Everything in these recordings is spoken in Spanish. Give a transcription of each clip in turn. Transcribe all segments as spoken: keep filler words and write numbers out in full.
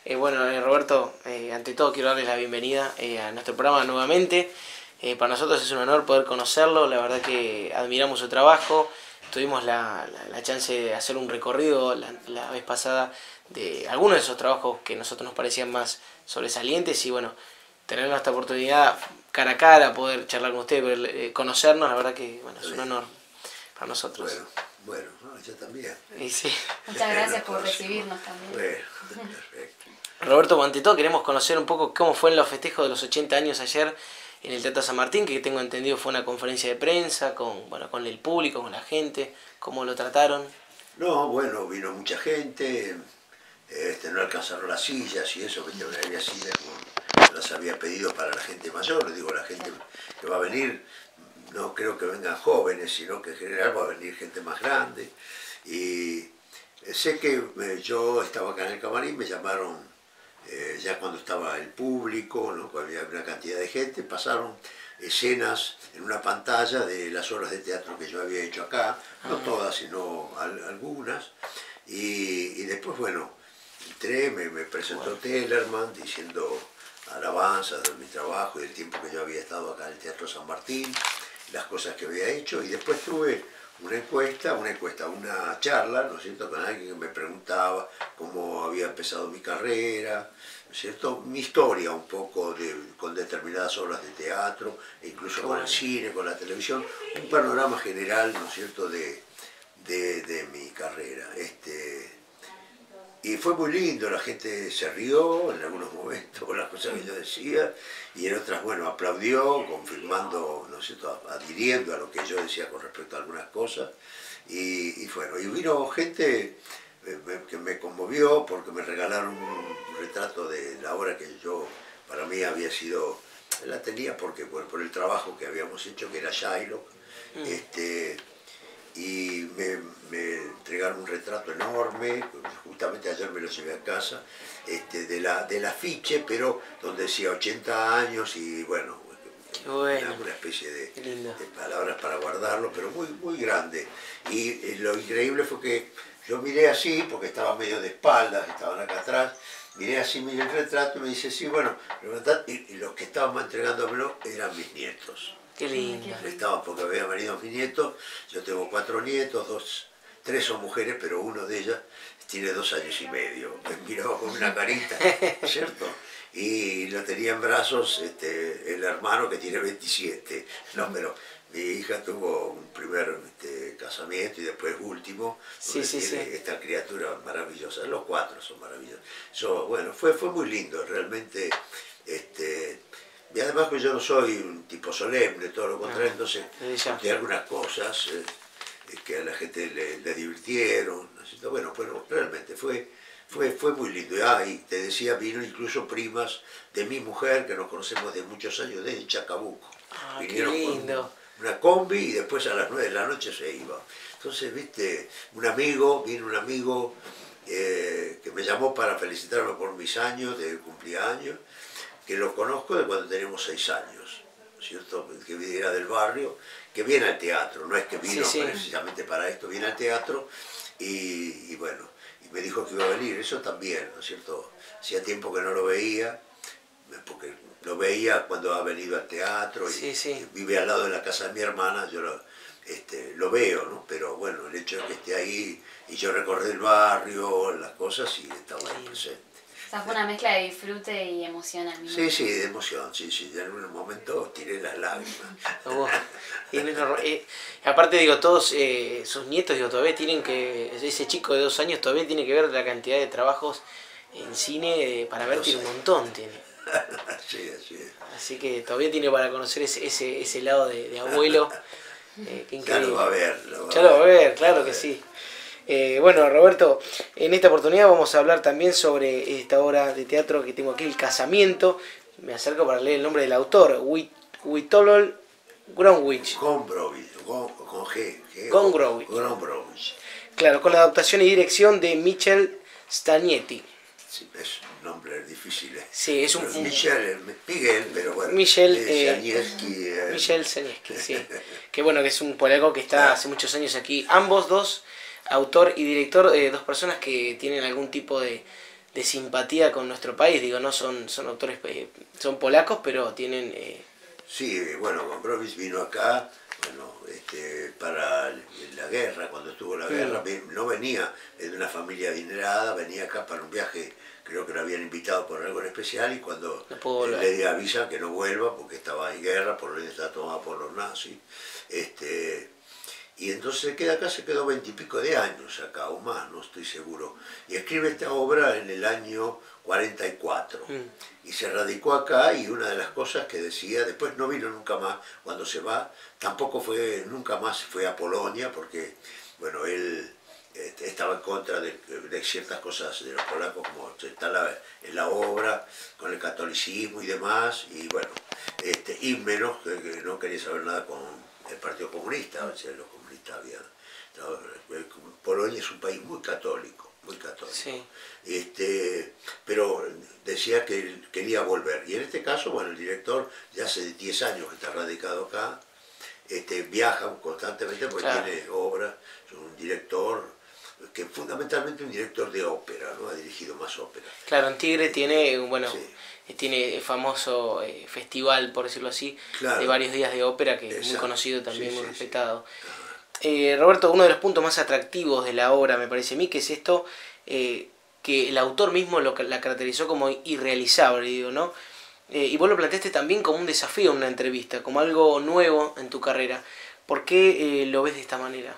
Eh, bueno, eh, Roberto, eh, ante todo quiero darles la bienvenida eh, a nuestro programa nuevamente. Eh, para nosotros es un honor poder conocerlo, la verdad que admiramos su trabajo. Tuvimos la, la, la chance de hacer un recorrido la, la vez pasada de algunos de esos trabajos que a nosotros nos parecían más sobresalientes y bueno, tener esta oportunidad cara a cara, poder charlar con usted, eh, conocernos, la verdad que bueno, es un honor para nosotros. Bueno, bueno, no, yo también. Y sí. Muchas gracias por recibirnos también. Bueno, perfecto. Roberto, ante todo queremos conocer un poco cómo fue en los festejos de los ochenta años ayer en el Teatro San Martín, que tengo entendido fue una conferencia de prensa con, bueno, con el público, con la gente, cómo lo trataron. No, bueno, vino mucha gente, este, no alcanzaron las sillas y eso, que había sillas como las había pedido para la gente mayor, digo, la gente que va a venir, no creo que vengan jóvenes, sino que en general va a venir gente más grande. Y sé que eh, yo estaba acá en el camarín, me llamaron eh, ya cuando estaba el público, ¿no? Cuando había una cantidad de gente, pasaron escenas en una pantalla de las obras de teatro que yo había hecho acá, no todas, sino al, algunas, y, y después, bueno, entré, me, me presentó Tellerman diciendo alabanzas de mi trabajo y del tiempo que yo había estado acá en el Teatro San Martín, las cosas que había hecho, y después tuve una encuesta, una encuesta, una charla, ¿no es cierto?, con alguien que me preguntaba cómo había empezado mi carrera, ¿no es cierto?, mi historia un poco de, con determinadas obras de teatro, e incluso con el cine, con la televisión, un panorama general, ¿no es cierto?, de, de, de mi carrera. Este, y fue muy lindo, la gente se rió en algunos momentos con las cosas que yo decía, y en otras, bueno, aplaudió, confirmando, ¿no es cierto?, adhiriendo a lo que yo decía con respecto a algunas cosas. Y, y bueno, y vino gente eh, que me conmovió porque me regalaron un retrato de la obra que yo, para mí había sido, la tenía porque por, por el trabajo que habíamos hecho, que era Shylock. Mm. Este, y me, me entregaron un retrato enorme, justamente ayer me lo llevé a casa, este, de la, del afiche, pero donde decía ochenta años y bueno, bueno, una especie de, de palabras para guardarlo, pero muy, muy grande. Y eh, lo increíble fue que yo miré así, porque estaba medio de espaldas, estaban acá atrás, miré así, miré el retrato y me dice, sí, bueno, y, y los que estaban entregándomelo eran mis nietos. Qué lindo. Estaban porque habían venido mis nietos, yo tengo cuatro nietos, dos, tres son mujeres, pero uno de ellas tiene dos años y medio. Me miraba con una carita, ¿cierto? Y lo tenía en brazos este, el hermano que tiene veintisiete. No, pero mi hija tuvo un primer este, casamiento y después último, sí, sí, tiene sí. esta criatura maravillosa. Los cuatro son maravillosos. So, bueno, fue, fue muy lindo, realmente. Este, y además que yo no soy un tipo solemne, todo lo contrario, no, entonces de algunas cosas eh, que a la gente le, le divirtieron, ¿no? Bueno, bueno, realmente fue, fue, fue muy lindo. Y, ah, y te decía, vino incluso primas de mi mujer, que nos conocemos de muchos años, desde Chacabuco. Ah, vinieron qué lindo. Con una combi y después a las nueve de la noche se iba. Entonces, viste, un amigo, vino un amigo eh, que me llamó para felicitarme por mis años de cumpleaños, que lo conozco de cuando teníamos seis años, ¿cierto? Que era del barrio, que viene al teatro, no es que vino sí, sí. precisamente para esto, viene al teatro y, y bueno, y me dijo que iba a venir, eso también, ¿no es cierto? Hacía tiempo que no lo veía, porque lo veía cuando ha venido al teatro y, sí, sí. y vive al lado de la casa de mi hermana, yo lo, este, lo veo, ¿no? Pero bueno, el hecho de que esté ahí y yo recorrí el barrio, las cosas, y estaba ahí presente. O sea, fue una mezcla de disfrute y emoción al mismo Sí, sí, de emoción, sí, sí, en un momento tiré las lágrimas. Oh, y, eh, aparte, digo, todos eh, sus nietos, digo, todavía tienen que, ese chico de dos años todavía tiene que ver la cantidad de trabajos en cine, eh, para ver, tiene un montón, tiene. Sí, así es. Así que todavía tiene para conocer ese, ese, ese lado de, de abuelo, eh, que increíble. Ya lo va a ver. Lo va ya lo va a ver, claro va que ver. sí. Eh, bueno, Roberto, en esta oportunidad vamos a hablar también sobre esta obra de teatro que tengo aquí, El Casamiento. Me acerco para leer el nombre del autor, Witold Gombrowicz. Gombrowicz, con, con G. G Gombrowicz. Gombrowicz. Claro, con la adaptación y dirección de Michel Stagnetti. Sí, es un nombre difícil. Sí, es un... Pero Michel, Miguel, pero bueno. Michel Stagnetti. Eh, Michel Stagnetti, sí. Que bueno, que es un polaco que está hace muchos años aquí. Ambos dos, autor y director, eh, dos personas que tienen algún tipo de, de simpatía con nuestro país. Digo, no son, son autores, eh, son polacos, pero tienen... Eh... Sí, bueno, Gombrowicz vino acá, bueno, este, para la guerra, cuando estuvo la guerra, mm. no venía de una familia adinerada, venía acá para un viaje, creo que lo habían invitado por algo en especial, y cuando no le avisan que no vuelva porque estaba en guerra, por lo que estaba tomado por los nazis, este... Y entonces se queda acá, se quedó veintipico de años acá, o más, no estoy seguro. Y escribe esta obra en el año cuarenta y cuatro. Mm. Y se radicó acá, y una de las cosas que decía, después no vino nunca más cuando se va, tampoco fue, nunca más fue a Polonia, porque, bueno, él eh, estaba en contra de, de ciertas cosas de los polacos, como está la, en la obra, con el catolicismo y demás, y bueno, este, y menos que, que no quería saber nada con el Partido Comunista, o sea, los comunistas habían... Polonia es un país muy católico, muy católico. Sí. Este, pero decía que él quería volver. Y en este caso, bueno, el director ya hace diez años que está radicado acá, este, viaja constantemente porque claro. tiene obras, es un director que fundamentalmente un director de ópera, ¿no? Ha dirigido más ópera. Claro, en Tigre tiene, bueno... Sí. Tiene famoso eh, festival, por decirlo así, claro. de varios días de ópera, que Exacto. es muy conocido también, sí, muy sí, respetado. Sí. Eh, Roberto, uno de los puntos más atractivos de la obra, me parece a mí, que es esto, eh, que el autor mismo lo, la caracterizó como irrealizable, digo, ¿no? Eh, y vos lo planteaste también como un desafío en una entrevista, como algo nuevo en tu carrera. ¿Por qué eh, lo ves de esta manera?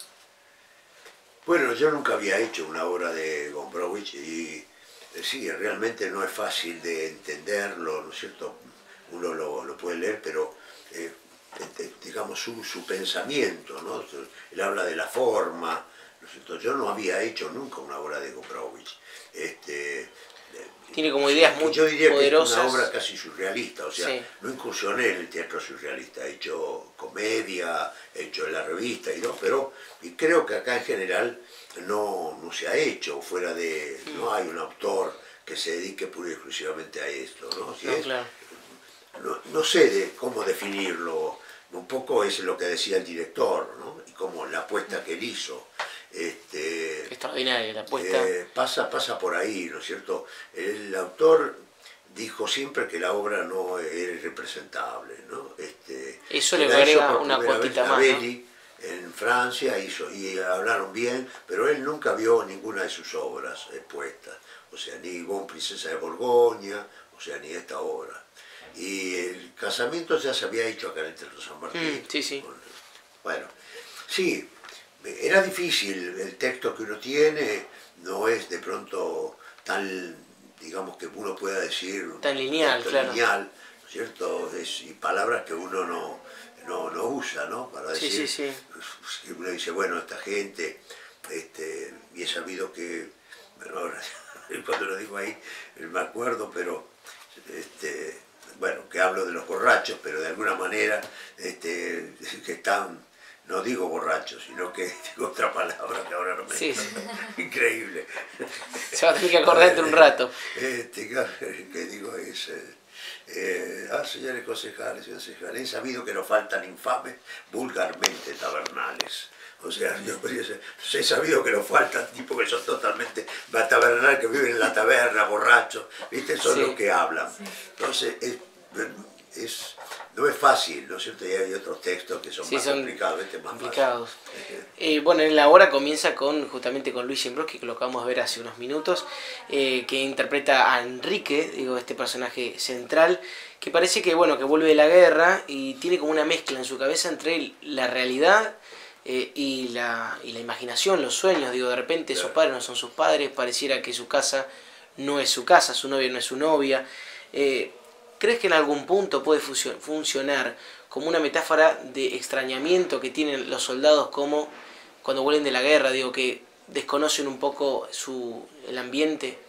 Bueno, yo nunca había hecho una obra de Gombrowicz y... Sí, realmente no es fácil de entenderlo, ¿no es cierto? Uno lo, lo puede leer, pero eh, digamos su, su pensamiento, ¿no? Él habla de la forma, ¿no es cierto? Yo no había hecho nunca una obra de Gombrowicz. Este, Tiene como ideas muy yo diría poderosas. Que es una obra casi surrealista, o sea, sí. no incursioné en el teatro surrealista, he hecho comedia, he hecho en la revista y no, pero y creo que acá en general no, no se ha hecho, fuera de, mm. no hay un autor que se dedique pura y exclusivamente a esto, ¿no? Si no, es, claro. no, no sé de cómo definirlo, un poco es lo que decía el director, ¿no? Y como la apuesta que él hizo. Este, Extraordinaria la apuesta. Eh, pasa, pasa por ahí, ¿no es cierto? El autor dijo siempre que la obra no era irrepresentable, ¿no? Este, Eso le agrega una cuotita más, Belli, ¿no? En Francia hizo, y hablaron bien, pero él nunca vio ninguna de sus obras expuestas, o sea, ni Bon Princesa de Borgoña, o sea, ni esta obra. Y el casamiento ya se había hecho acá en el Teatro San Martín. Mm, sí, sí. Bueno, sí. Era difícil, el texto que uno tiene no es de pronto tan, digamos, que uno pueda decir... Tan lineal, claro. Lineal, ¿no es cierto? Es, y palabras que uno no, no, no usa, ¿no? Para decir, sí, sí, sí. Que uno dice, bueno, esta gente, este, y he sabido que, bueno, ahora, cuando lo digo ahí, me acuerdo, pero, este, bueno, que hablo de los borrachos, pero de alguna manera, este, que están... No digo borracho, sino que digo otra palabra que ahora no me... Sí, sí. Increíble. Se va a tener que acordar dentro de un rato. Este, que digo es... Eh, ah, señores concejales, señores concejales, he sabido que nos faltan infames vulgarmente tabernales. O sea, yo he sabido que nos faltan tipos que son totalmente tabernales, que viven en la taberna, borrachos, ¿viste? Son sí. los que hablan. Sí. Entonces, es... es no es fácil, ¿no es cierto? Y hay otros textos que son sí, más son complicados, este es más complicados. Eh, bueno, en la obra comienza con justamente con Luis Imbroski, que lo acabamos de ver hace unos minutos, eh, que interpreta a Enrique, digo, este personaje central, que parece que, bueno, que vuelve de la guerra y tiene como una mezcla en su cabeza entre la realidad eh, y, la, y la imaginación, los sueños. Digo, de repente claro. sus padres no son sus padres, pareciera que su casa no es su casa, su novia no es su novia. Eh, ¿Crees que en algún punto puede funcionar como una metáfora de extrañamiento que tienen los soldados como cuando vuelven de la guerra, digo, que desconocen un poco su, el ambiente?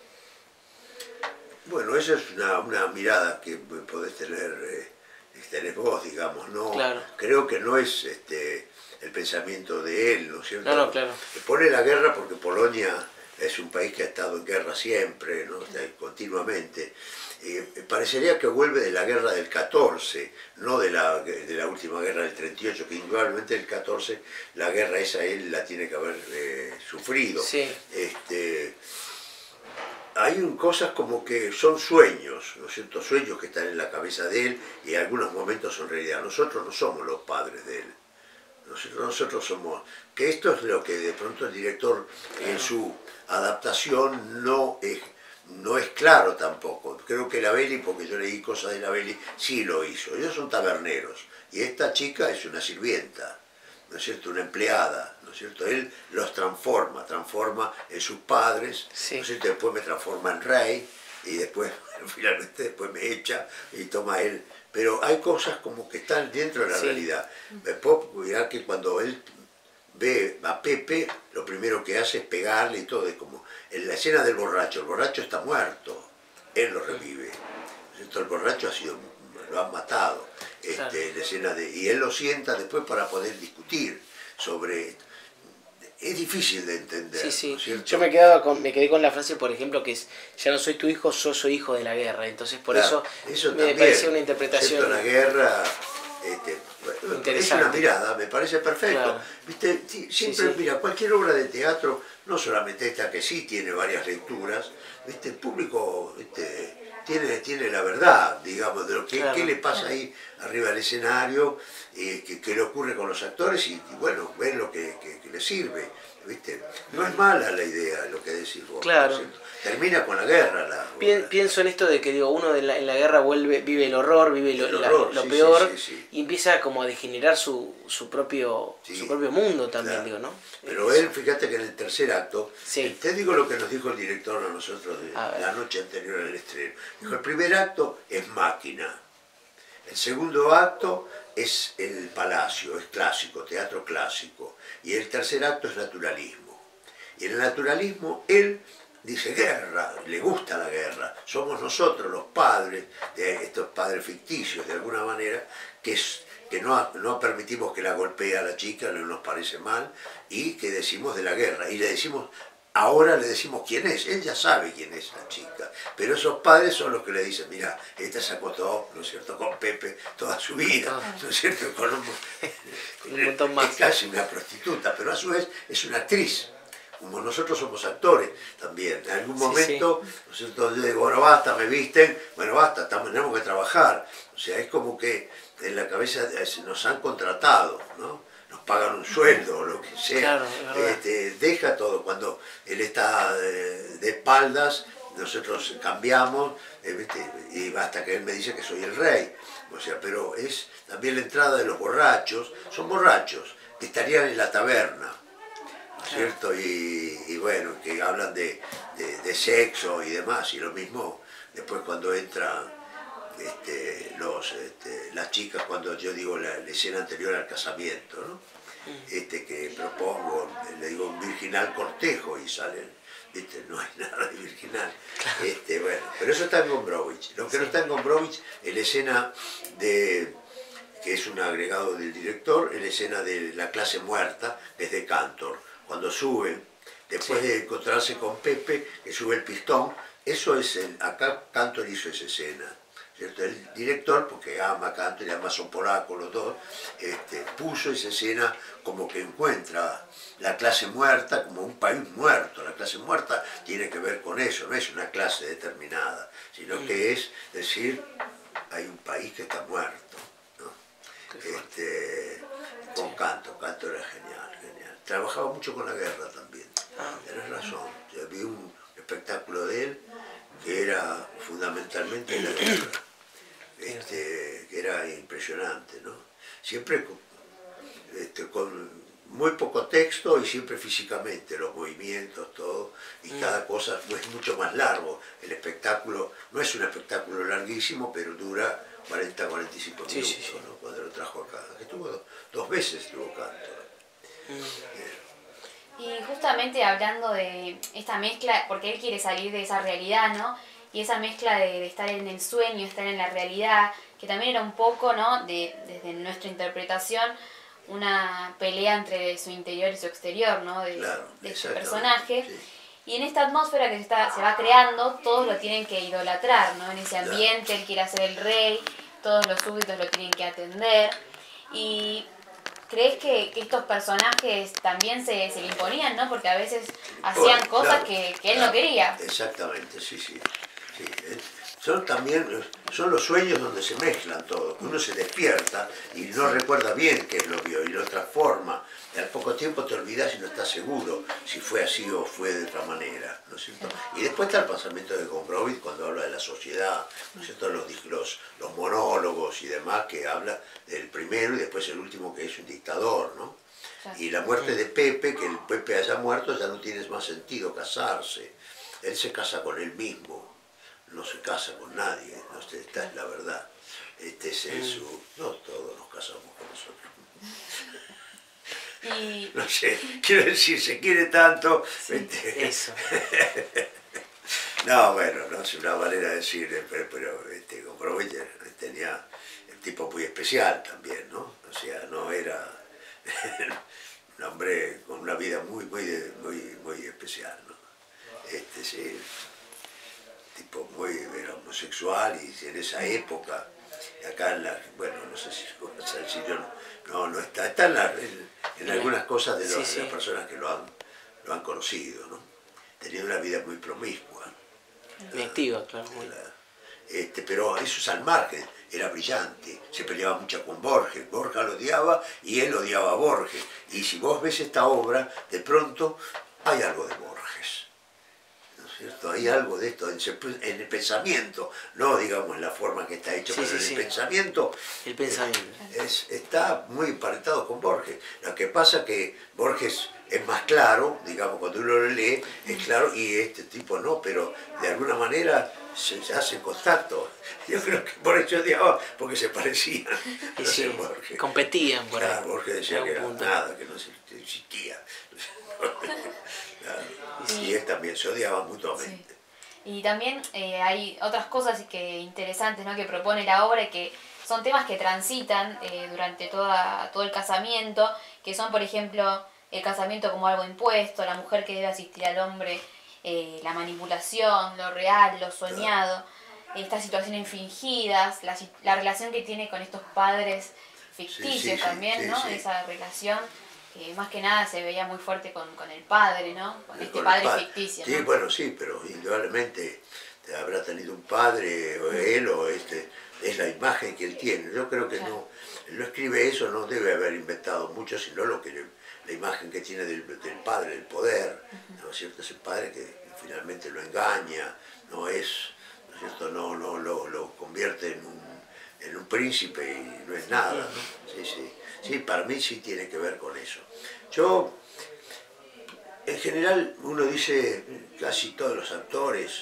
Bueno, esa es una, una mirada que podés tener, eh, tenés vos, digamos, ¿no? Claro. Creo que no es este, el pensamiento de él, ¿no es cierto? No, no, claro. Pone la guerra porque Polonia es un país que ha estado en guerra siempre, ¿no? Continuamente. Eh, parecería que vuelve de la guerra del catorce, no de la, de la última guerra del treinta y ocho, que indudablemente el catorce, la guerra esa él la tiene que haber eh, sufrido. Sí. Este, hay un, cosas como que son sueños, ¿no es cierto? Sueños que están en la cabeza de él y en algunos momentos son realidad. Nosotros no somos los padres de él. Nosotros, nosotros somos... Que esto es lo que de pronto el director en su adaptación no es, no es claro tampoco. Creo que la Belli, porque yo leí cosas de la Belli, sí lo hizo. Ellos son taberneros y esta chica es una sirvienta, ¿no es cierto? Una empleada, ¿no es cierto? Él los transforma, transforma en sus padres, sí. ¿no es cierto? Después me transforma en rey y después, finalmente, después me echa y toma él. Pero hay cosas como que están dentro de la sí. realidad. Me puedo cuidar que cuando él ve a Pepe, lo primero que hace es pegarle y todo. Es como en la escena del borracho, el borracho está muerto, él lo revive. ¿No? El borracho ha sido, lo han matado. Este, claro. la escena de, y él lo sienta después para poder discutir sobre... Es difícil de entender. Sí, sí. ¿No es cierto? Yo me, quedaba con, me quedé con la frase, por ejemplo, que es: ya no soy tu hijo, yo soy hijo de la guerra. Entonces, por claro, eso, eso me parecía una interpretación. ¿cierto? La guerra este, es una mirada, me parece perfecto. Claro. ¿Viste? Sí, siempre, sí, sí. Mira, cualquier obra de teatro, no solamente esta que sí tiene varias lecturas, ¿viste? El público este, tiene, tiene la verdad, digamos, de lo que claro. qué le pasa ahí arriba del escenario, eh, que, que le ocurre con los actores y, y bueno, ven lo que, que, que les sirve. ¿Viste? No es mala la idea, lo que decís vos. Claro. ¿No? Termina con la guerra. La, Pien, la, pienso en esto de que digo, uno de la, en la guerra vuelve, vive el horror, vive lo, el horror, la, lo sí, peor, sí, sí, sí. y empieza como a degenerar su, su, propio, sí, su propio mundo también, claro. digo, ¿no? Pero él, fíjate que en el tercer acto, sí. te digo lo que nos dijo el director a nosotros de la noche anterior al estreno. Dijo, el primer acto es máquina, el segundo acto es el palacio, es clásico, teatro clásico, y el tercer acto es naturalismo. Y en el naturalismo él dice guerra, le gusta la guerra, somos nosotros los padres, de estos padres ficticios de alguna manera, que, es, que no, no permitimos que la golpee a la chica, no nos parece mal, y que decimos de la guerra, y le decimos, ahora le decimos quién es, él ya sabe quién es la chica, pero esos padres son los que le dicen, mira, esta se acostó, ¿no es cierto?, con Pepe toda su vida, ¿no es cierto?, con un, con un montón más. Es casi una prostituta, pero a su vez es una actriz. Como nosotros somos actores también, en algún momento, sí, sí. ¿no es cierto? Yo digo, bueno, basta, me visten, bueno, basta, estamos, tenemos que trabajar. O sea, es como que en la cabeza nos han contratado, ¿no? Nos pagan un sueldo o lo que sea. Claro, este, deja todo, cuando él está de, de espaldas, nosotros cambiamos, eh, ¿viste? Y hasta que él me dice que soy el rey. O sea, pero es también la entrada de los borrachos, son borrachos, que estarían en la taberna. ¿Cierto? Y, y bueno, que hablan de, de, de sexo y demás, y lo mismo después cuando entran este, los, este, las chicas, cuando yo digo la, la escena anterior al casamiento, ¿no? Este, que propongo, le digo un virginal cortejo y salen, ¿viste? No hay nada de virginal. Este, bueno, pero eso está en Gombrowicz. Lo que no está en Gombrowicz es la escena de... que es un agregado del director, es la escena de la clase muerta, que es de Cantor. Cuando suben, después sí. de encontrarse con Pepe, que sube el pistón, eso es el, acá Cantor hizo esa escena, ¿cierto? El director, porque ama a Cantor y además son polacos los dos, este, puso esa escena como que encuentra la clase muerta como un país muerto. La clase muerta tiene que ver con eso, no es una clase determinada, sino que es decir, hay un país que está muerto, ¿no? Este, con Cantor, Cantor era genial, genial. Trabajaba mucho con la guerra también, ah. Tenés razón. Yo vi un espectáculo de él que era fundamentalmente la guerra, este, que era impresionante, ¿no? Siempre con, este, con muy poco texto y siempre físicamente, los movimientos, todo, y mm. cada cosa es mucho más largo. El espectáculo no es un espectáculo larguísimo, pero dura cuarenta a cuarenta y cinco sí, minutos, sí, sí. ¿no? Cuando lo trajo acá, que estuvo dos, dos veces estuvo Cantor. Y justamente hablando de esta mezcla, porque él quiere salir de esa realidad, ¿no? Y esa mezcla de, de estar en el sueño, estar en la realidad, que también era un poco, ¿no? De, desde nuestra interpretación, una pelea entre su interior y su exterior, ¿no? De, claro, de este personaje. Sí. Y en esta atmósfera que se, está, se va creando, todos lo tienen que idolatrar, ¿no? En ese ambiente, claro. Él quiere ser el rey, todos los súbditos lo tienen que atender. Y ¿crees que, que estos personajes también se, se le imponían, ¿no? Porque a veces hacían Bueno, cosas claro, que, que él claro, no quería. Exactamente, sí, sí. sí. Son también, son los sueños donde se mezclan todo, que uno se despierta y no recuerda bien qué lo vio y lo transforma. Y al poco tiempo te olvidas y no estás seguro si fue así o fue de otra manera, ¿no es cierto? Y después está el pensamiento de Gombrowicz cuando habla de la sociedad, ¿no es cierto? Los, los, los monólogos y demás, que habla del primero y después el último que es un dictador, ¿no? Y la muerte de Pepe, que el Pepe haya muerto, ya no tiene más sentido casarse. Él se casa con él mismo, no se casa con nadie, ¿no? Esta es la verdad. Este es el su... No todos nos casamos con nosotros. Y... No sé, quiero decir, se quiere tanto... Sí, este... Eso. No, bueno, no es una manera de decir, pero, pero este, Gombrowicz tenía el tipo muy especial también, ¿no? O sea, no era... un hombre con una vida muy, muy, muy, muy especial, ¿no? Este, sí, tipo muy era homosexual y en esa época, acá en la, bueno, no sé si vas a decir yo, no, no, no está, está en, la, en, en algunas cosas de, los, sí, sí. de las personas que lo han, lo han conocido, ¿no? Tenía una vida muy promiscua. Muy activa, claro. Muy... La, Este, pero eso es al margen, era brillante, se peleaba mucho con Borges, Borges lo odiaba y él odiaba a Borges. Y si vos ves esta obra, de pronto hay algo de Borges, ¿no es cierto? Hay algo de esto en el pensamiento, no digamos en la forma que está hecho, sí, pero sí, en el sí. pensamiento, el pensamiento. Es, está muy emparentado con Borges. Lo que pasa que Borges es más claro, digamos, cuando uno lo lee, es claro, y este tipo no, pero de alguna manera se, se hace contacto. Yo creo que por eso odiaba, porque se parecían. No sí, sé, Borges. Competían por ahí. Claro, Borges decía que era punto. nada, que no existía. Claro. Y él también se odiaba mutuamente. Sí. Y también eh, hay otras cosas que interesantes, ¿no?, que propone la obra y que son temas que transitan eh, durante toda, todo el casamiento, que son, por ejemplo, el casamiento como algo impuesto, la mujer que debe asistir al hombre, eh, la manipulación, lo real, lo soñado, estas situaciones fingidas, la, la relación que tiene con estos padres ficticios sí, sí, también, sí, ¿no? Sí. Esa relación que más que nada se veía muy fuerte con, con el padre, ¿no? Con este con padre, padre ficticio. Sí, ¿no? Bueno, sí, pero indudablemente habrá tenido un padre, o él, o este, es la imagen que él tiene. Yo creo que claro. no, él no escribe eso, no debe haber inventado mucho, sino lo que le, la imagen que tiene del, del padre, del poder, ¿no es cierto? Es el padre que finalmente lo engaña, no es, ¿no es cierto? No, no lo, lo convierte en un, en un príncipe y no es nada, ¿no? Sí, sí, sí, para mí sí tiene que ver con eso. Yo, en general, uno dice, casi todos los actores,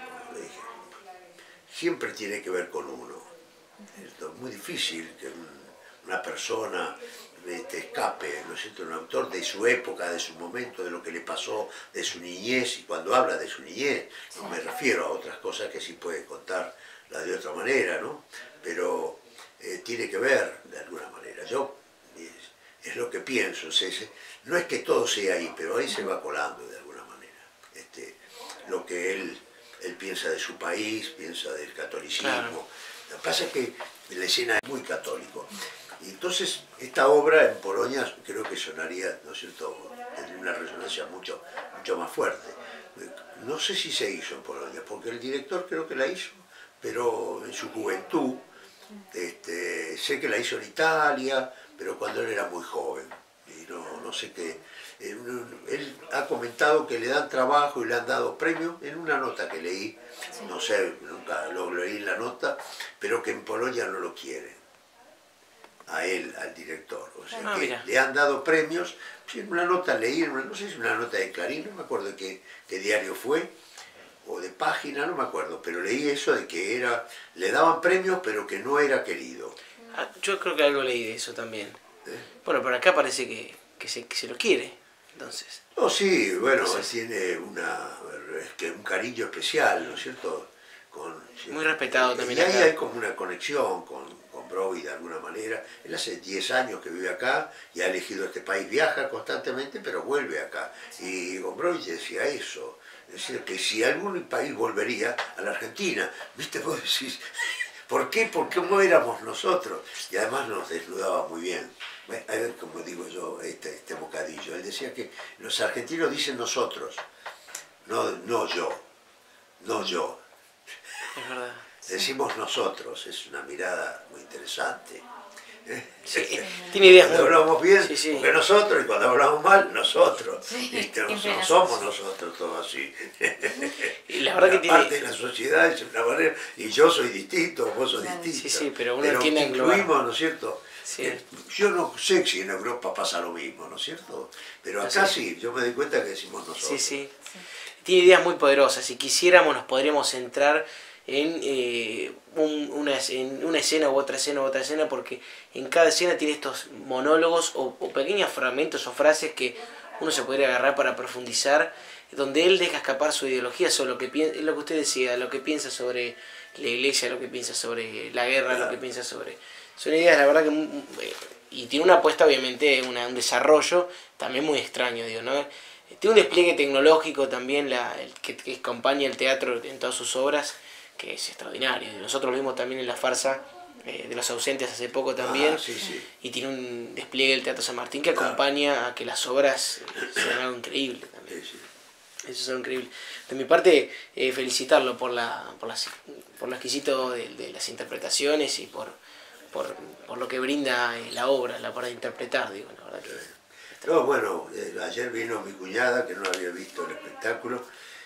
siempre tiene que ver con uno. Es muy difícil que una persona te escape, ¿no es cierto?, un autor de su época, de su momento, de lo que le pasó, de su niñez, y cuando habla de su niñez, no me refiero a otras cosas que sí puede contar la de otra manera, ¿no? Pero eh, tiene que ver de alguna manera. Yo, es, es lo que pienso, es, es, no es que todo sea ahí, pero ahí se va colando de alguna manera. Este, lo que él, él piensa de su país, piensa del catolicismo. Claro. Lo que pasa es que la escena es muy católico. Y entonces esta obra en Polonia creo que sonaría, ¿no es cierto?, tendría una resonancia mucho, mucho más fuerte. No sé si se hizo en Polonia, porque el director creo que la hizo, pero en su juventud, este, sé que la hizo en Italia, pero cuando él era muy joven. Y no, no sé qué. Él, él ha comentado que le dan trabajo y le han dado premios en una nota que leí, no sé, nunca lo leí en la nota, pero que en Polonia no lo quieren. A él, al director, o sea, ah, que mira. le han dado premios, en una nota leí, no sé si una nota de Clarín, no me acuerdo qué, qué diario fue, o de Página, no me acuerdo, pero leí eso de que era, le daban premios pero que no era querido. Ah, yo creo que algo leí de eso también. ¿Eh? Bueno, pero acá parece que, que, se, que se lo quiere, entonces. No, sí, bueno, entonces, tiene una, es que un cariño especial, ¿no es cierto? Con, muy respetado y, también y ahí acá. hay como una conexión con Gombrowicz de alguna manera. Él hace diez años que vive acá y ha elegido este país, viaja constantemente pero vuelve acá. Y Gombrowicz decía eso, es decir, que si algún país volvería a la Argentina, viste, vos decís, ¿Por qué? Porque no éramos nosotros. Y además nos desnudaba muy bien. Como digo yo, este, este bocadillo. Él decía que los argentinos dicen nosotros, no, no yo, no yo. Es verdad. Decimos nosotros, es una mirada muy interesante. Sí, tiene ideas cuando muy... hablamos bien, sí, sí. porque nosotros, y cuando hablamos mal, nosotros. Sí, ¿Viste? No, siempre no nosotros. somos nosotros todos así. Y la verdad que tiene... parte de la sociedad es una manera, y yo soy distinto, vos sos Claro. distinto. Sí, sí, pero uno pero tiende a englobar. incluimos, ¿no es cierto? Sí. Eh, Yo no sé si en Europa pasa lo mismo, ¿no es cierto? Pero acá sí. sí, yo me doy cuenta que decimos nosotros. Sí, sí. Tiene ideas muy poderosas. Si quisiéramos nos podríamos centrar en, eh, un- una, en una escena u otra escena u otra escena, porque en cada escena tiene estos monólogos o, o pequeños fragmentos o frases que uno se podría agarrar para profundizar, donde él deja escapar su ideología sobre lo que piensa, lo que usted decía, lo que piensa sobre la iglesia, lo que piensa sobre la guerra, lo que piensa sobre... Son ideas, la verdad, que... mm, eh, y tiene una apuesta, obviamente, una, un desarrollo también muy extraño, digo, ¿no? Tiene un despliegue tecnológico también la, el, que, que acompaña el teatro en todas sus obras, que es extraordinario. Nosotros lo vimos también en la farsa eh, de los ausentes hace poco también, Ah, sí, sí. y tiene un despliegue del Teatro San Martín que Claro. acompaña a que las obras sean algo increíble también. Sí, sí. Eso es algo increíble. De mi parte, eh, felicitarlo por la por, las, por lo exquisito de, de las interpretaciones y por, por, por lo que brinda eh, la obra, la para interpretar, digo, la verdad que... No, bueno, eh, ayer vino mi cuñada que no había visto el espectáculo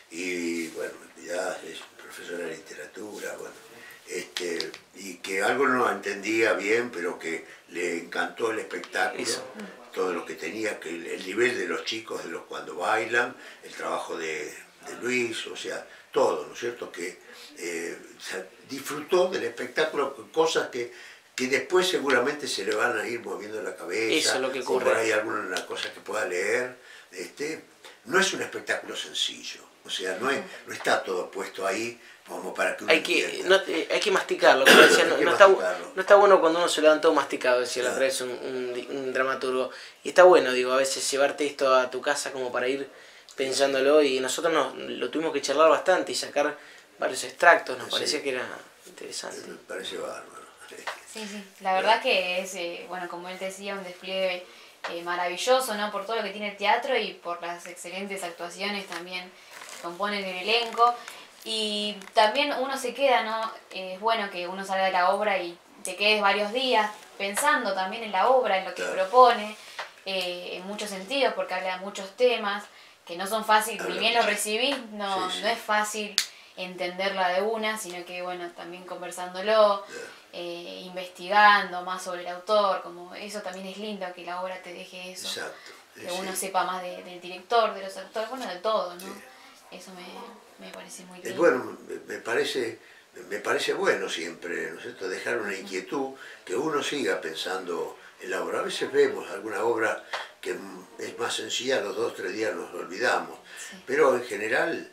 y bueno, ya es profesora de literatura, bueno, este, y que algo no entendía bien, pero que le encantó el espectáculo, Eso. todo lo que tenía, que el, el nivel de los chicos de los cuando bailan, el trabajo de, de Luis, o sea, todo, ¿no es cierto? Que eh, se disfrutó del espectáculo, cosas que que después seguramente se le van a ir moviendo la cabeza, Eso es lo que o ocurre. por ahí alguna cosa que pueda leer. Este, no es un espectáculo sencillo, o sea, no, es, no está todo puesto ahí como para que uno Hay que, entienda. no, eh, hay que masticarlo, como decía, no, Hay que no está, masticarlo. no está bueno cuando uno se lo dan todo masticado, decía la Claro. otra vez un, un, un dramaturgo. Y está bueno, digo, a veces llevarte esto a tu casa como para ir pensándolo, y nosotros nos, lo tuvimos que charlar bastante y sacar varios extractos, nos Sí. parecía que era interesante. Me parece bárbaro. Sí, sí, la verdad que es, eh, bueno, como él decía, un despliegue eh, maravilloso, ¿no? Por todo lo que tiene el teatro y por las excelentes actuaciones también que componen el elenco. Y también uno se queda, ¿no? Eh, es bueno que uno salga de la obra y te quedes varios días pensando también en la obra, en lo que Claro. propone, eh, en muchos sentidos, porque habla de muchos temas que no son fáciles, ni bien lo recibís, no, Sí, sí. no es fácil entenderla de una, sino que, bueno, también conversándolo, eh, investigando más sobre el autor, como eso también es lindo, que la obra te deje eso, Exacto. que Sí, uno sí. sepa más de- del director, de los actores, bueno, de todo, ¿no? Sí. Eso me, me parece muy Eh, lindo. Bueno, me- me parece, me parece bueno siempre, ¿no es cierto?, dejar una inquietud, que uno siga pensando en la obra. A veces vemos alguna obra que mm, es más sencilla, los dos, tres días nos olvidamos, Sí. pero en general,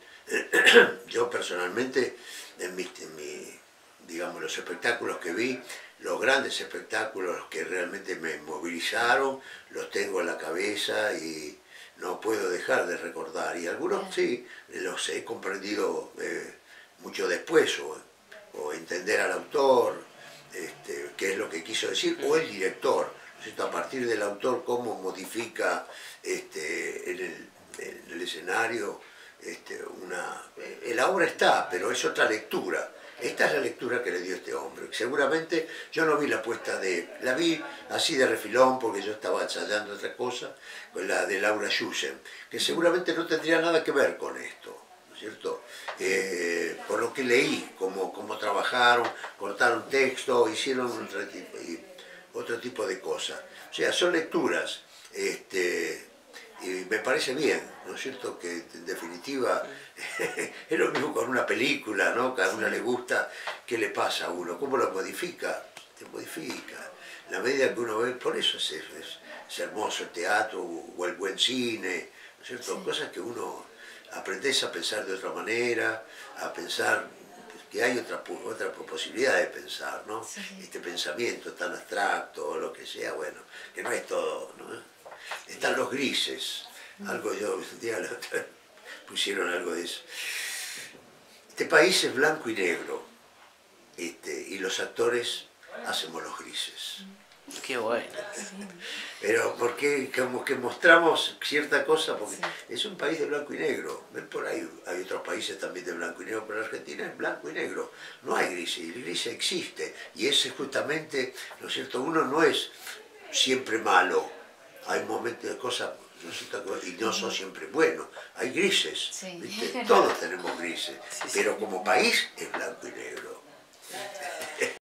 yo personalmente, en mi, en mi, digamos, los espectáculos que vi, los grandes espectáculos los que realmente me movilizaron, los tengo en la cabeza y no puedo dejar de recordar. Y algunos Claro. sí, los he comprendido eh, mucho después, o, o entender al autor, este, qué es lo que quiso decir, o el director, ¿no es cierto?, a partir del autor cómo modifica este, en, el, en el escenario este, una... eh, la obra está, pero es otra lectura. Esta es la lectura que le dio este hombre. Seguramente yo no vi la puesta de... La vi así de refilón porque yo estaba ensayando otra cosa, con la de Laura Schussen, que seguramente no tendría nada que ver con esto, ¿no es cierto? Eh, por lo que leí, cómo, cómo trabajaron, cortaron texto, hicieron otro tipo, y otro tipo de cosas. O sea, son lecturas, este, y me parece bien, ¿no es cierto?, que en definitiva es lo mismo con una película, ¿no?, que a uno le gusta, ¿qué le pasa a uno? ¿Cómo lo modifica? Te modifica. La medida que uno ve, por eso es, es, es hermoso el teatro o el buen cine, ¿no es cierto? Sí. Cosas que uno aprendes a pensar de otra manera, a pensar que hay otra, otra posibilidad de pensar, ¿no? Sí, sí. Este pensamiento tan abstracto o lo que sea, bueno, que no es todo, ¿no? Están los grises, algo yo, un día la otra vez pusieron algo de eso. Este país es blanco y negro, este, y los actores hacemos los grises. Qué bueno. Pero porque como que mostramos cierta cosa, porque Sí. es un país de blanco y negro. Ven por ahí, hay otros países también de blanco y negro, pero Argentina es blanco y negro. No hay grises, y el gris existe. Y ese justamente, ¿no es cierto? Uno no es siempre malo. Hay momentos de cosas, ¿no es cierto? Y no son siempre buenos. Hay grises, Sí. ¿viste? Todos tenemos grises. Sí, sí. Pero como país es blanco y negro.